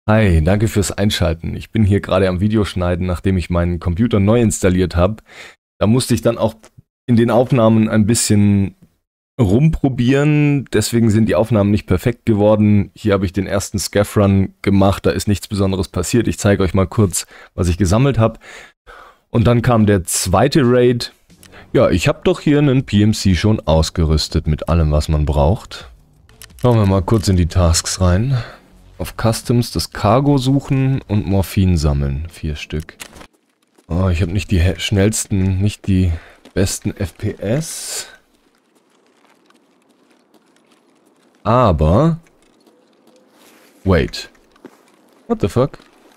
Hi, danke fürs Einschalten. Ich bin hier gerade am Videoschneiden, nachdem ich meinen Computer neu installiert habe. Da musste ich dann auch in den Aufnahmen ein bisschen rumprobieren, deswegen sind die Aufnahmen nicht perfekt geworden. Hier habe ich den ersten Scaff-Run gemacht, da ist nichts Besonderes passiert. Ich zeige euch mal kurz, was ich gesammelt habe. Und dann kam der zweite Raid. Ja, ich habe doch hier einen PMC schon ausgerüstet mit allem, was man braucht. Schauen wir mal kurz in die Tasks rein. Auf Customs das Cargo suchen und Morphin sammeln. 4 Stück. Oh, ich habe nicht die schnellsten, nicht die besten FPS. Aber... Wait. What the fuck?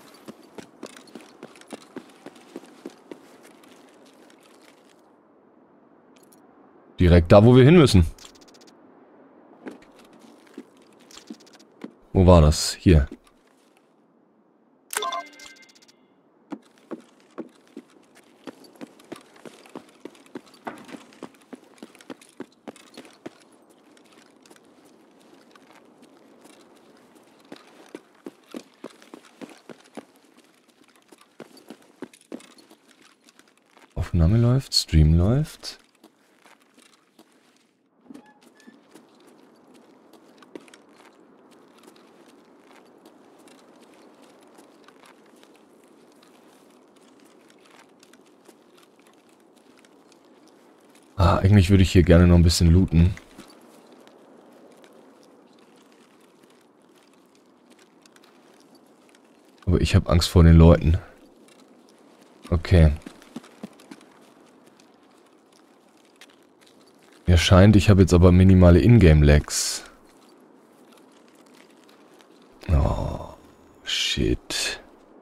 Direkt da, wo wir hin müssen. Wo war das? Hier. Aufnahme läuft, Stream läuft. Eigentlich würde ich hier gerne noch ein bisschen looten. Aber ich habe Angst vor den Leuten. Okay. Mir scheint, ich habe jetzt aber minimale Ingame-Lags. Oh, shit.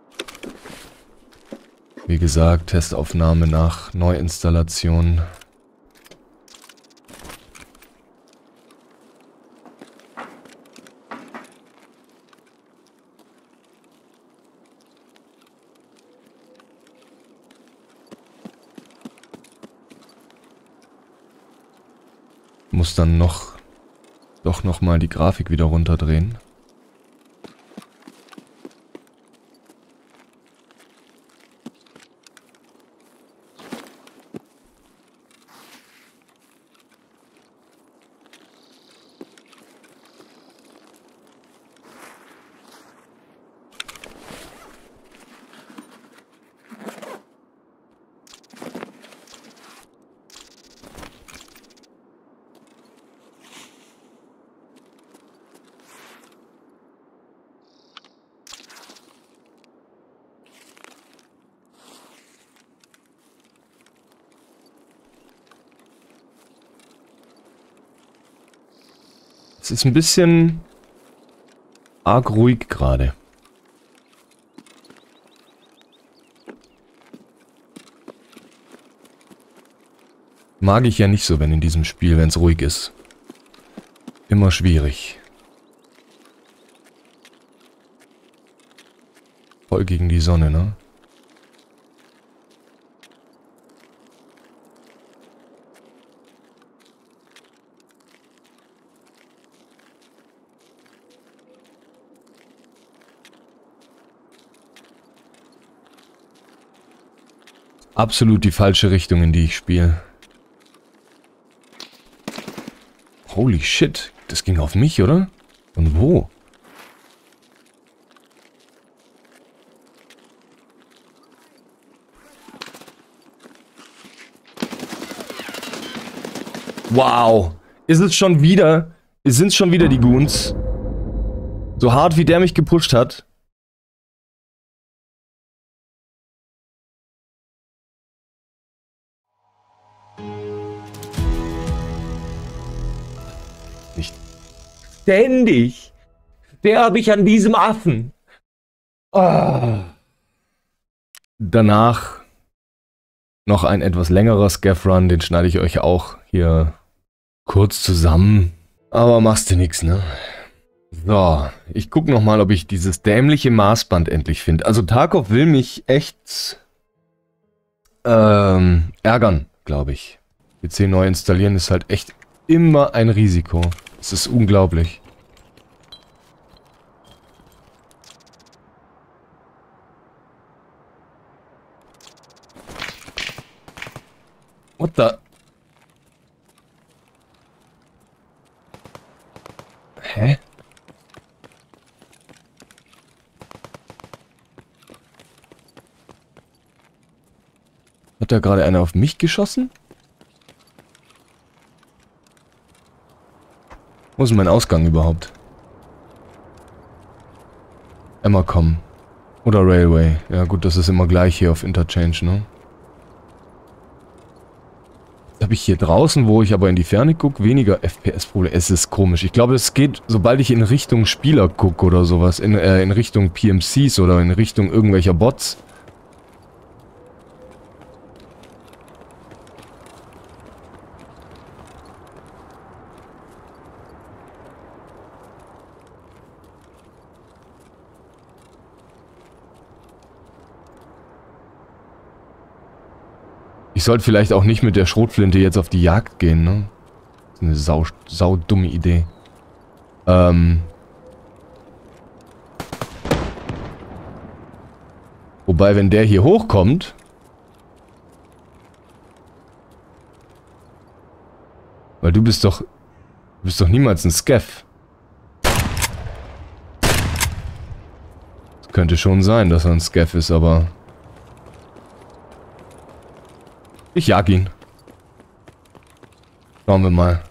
Wie gesagt, Testaufnahme nach Neuinstallation. Muss dann doch noch mal die Grafik wieder runterdrehen. Es ist ein bisschen arg ruhig gerade. Mag ich ja nicht so, wenn in diesem Spiel, wenn es ruhig ist. Immer schwierig. Voll gegen die Sonne, ne? Absolut die falsche Richtung, in die ich spiele. Holy shit, das ging auf mich, oder? Und wo? Wow, ist es schon wieder? Sind es schon wieder die Goons? So hart wie der mich gepusht hat. Nicht ständig sterbe ich an diesem Affen. Oh. Danach noch ein etwas längerer Scaff-Run, den schneide ich euch auch hier kurz zusammen. Aber machst du nix, ne? So, ich guck nochmal, ob ich dieses dämliche Maßband endlich finde. Also Tarkov will mich echt ärgern, glaube ich. PC neu installieren ist halt echt immer ein Risiko. Es ist unglaublich. What the? Hä? Hat da gerade einer auf mich geschossen? Wo ist mein Ausgang überhaupt? Emmercom. Oder Railway. Ja gut, das ist immer gleich hier auf Interchange, ne? Jetzt habe ich hier draußen, wo ich aber in die Ferne gucke, weniger FPS-Probleme. Es ist komisch. Ich glaube, es geht, sobald ich in Richtung Spieler gucke oder sowas, in Richtung PMCs oder in Richtung irgendwelcher Bots. Ich sollte vielleicht auch nicht mit der Schrotflinte jetzt auf die Jagd gehen, ne? Das ist eine saudumme Idee. Wobei, wenn der hier hochkommt... Weil du bist doch niemals ein Scav. Es könnte schon sein, dass er ein Scav ist, aber... Ich jag ihn. Schauen wir mal.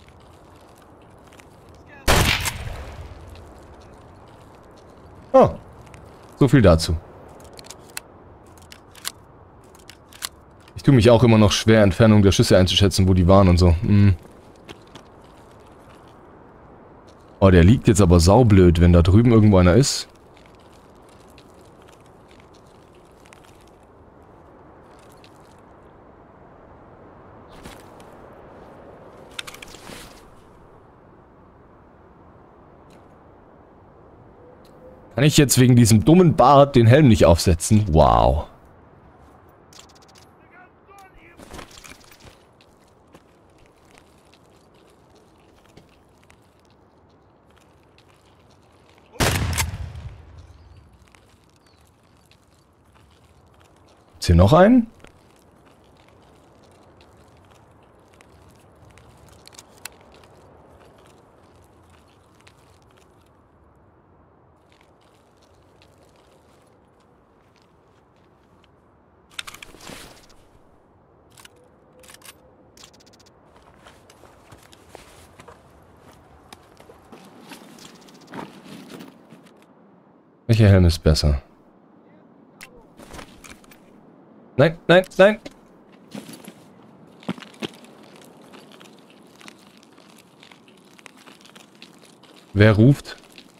Oh. So viel dazu. Ich tue mich auch immer noch schwer, Entfernung der Schüsse einzuschätzen, wo die waren und so. Oh, der liegt jetzt aber saublöd, wenn da drüben irgendwo einer ist. Kann ich jetzt wegen diesem dummen Bart den Helm nicht aufsetzen? Wow. Ist hier noch einen? Welcher Helm ist besser? Nein, nein, nein! Wer ruft?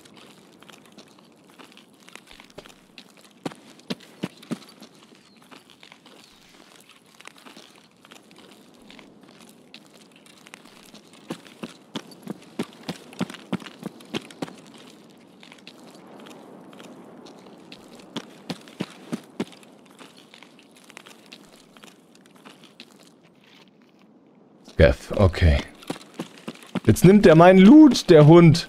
Scav, okay. Jetzt nimmt er meinen Loot, der Hund.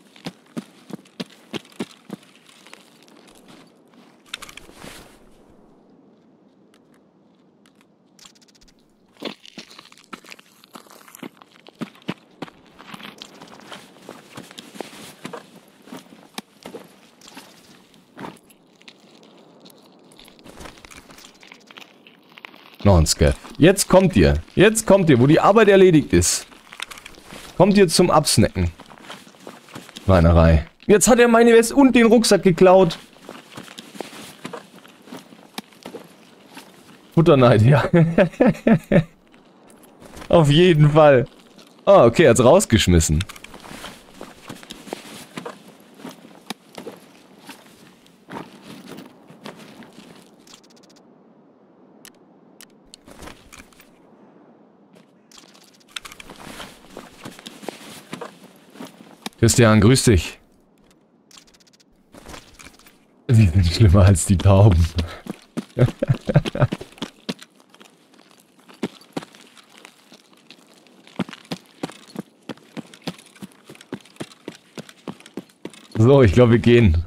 Noch ein Scav. Jetzt kommt ihr. Jetzt kommt ihr, wo die Arbeit erledigt ist. Kommt ihr zum Absnacken. Schweinerei. Jetzt hat er meine Weste und den Rucksack geklaut. Futterneid, ja. Auf jeden Fall. Oh, okay, er hat's rausgeschmissen. Christian, grüß dich. Die sind schlimmer als die Tauben. So, ich glaube, wir gehen.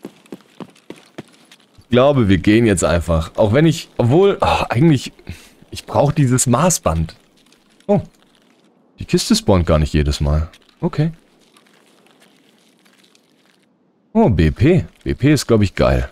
Ich glaube, wir gehen jetzt einfach. Auch wenn ich, obwohl, eigentlich, Ich brauche dieses Maßband. Oh. Die Kiste spawnt gar nicht jedes Mal. Okay. Oh, BP. BP ist, glaube ich, geil.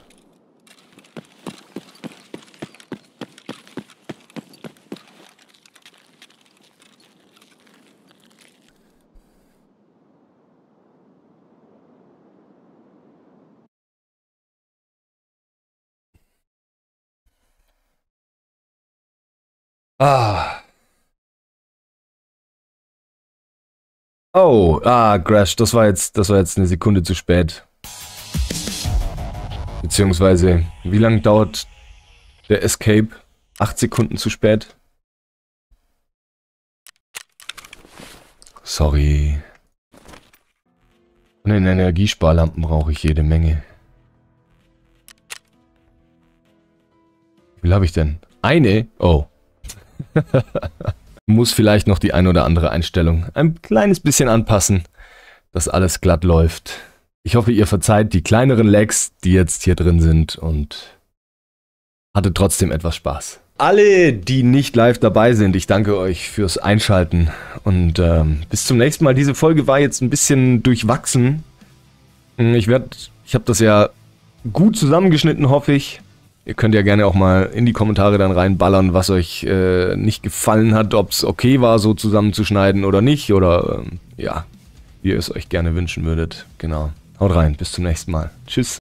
Ah. Oh, Crash, das war jetzt eine Sekunde zu spät. Beziehungsweise, wie lange dauert der Escape? 8 Sekunden zu spät? Sorry. Von den Energiesparlampen brauche ich jede Menge. Wie viel habe ich denn? Eine? Oh. Muss vielleicht noch die ein oder andere Einstellung ein kleines bisschen anpassen, dass alles glatt läuft. Ich hoffe, ihr verzeiht die kleineren Lags, die jetzt hier drin sind und hatte trotzdem etwas Spaß. Alle, die nicht live dabei sind, ich danke euch fürs Einschalten und bis zum nächsten Mal. Diese Folge war jetzt ein bisschen durchwachsen. Ich habe das ja gut zusammengeschnitten, hoffe ich. Ihr könnt ja gerne auch mal in die Kommentare dann reinballern, was euch nicht gefallen hat, ob es okay war, so zusammenzuschneiden oder nicht. Oder ja, wie ihr es euch gerne wünschen würdet. Genau. Haut rein, bis zum nächsten Mal. Tschüss.